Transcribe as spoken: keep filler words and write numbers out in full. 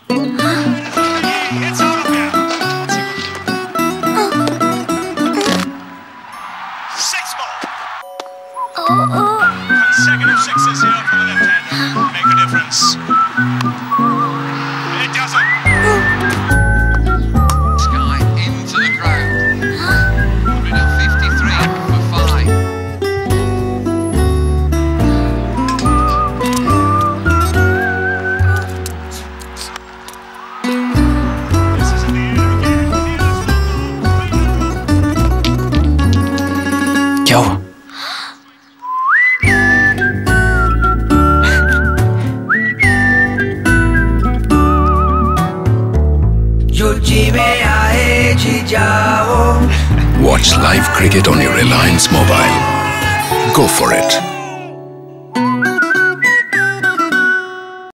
It's all again. Six ball. Consecutive sixes here for the left-hander. Make a difference. It doesn't. Sky into the crowd. one fifty-three for five. This is in the air again. क्या हुआ? Watch live cricket on your Reliance mobile. Go for it.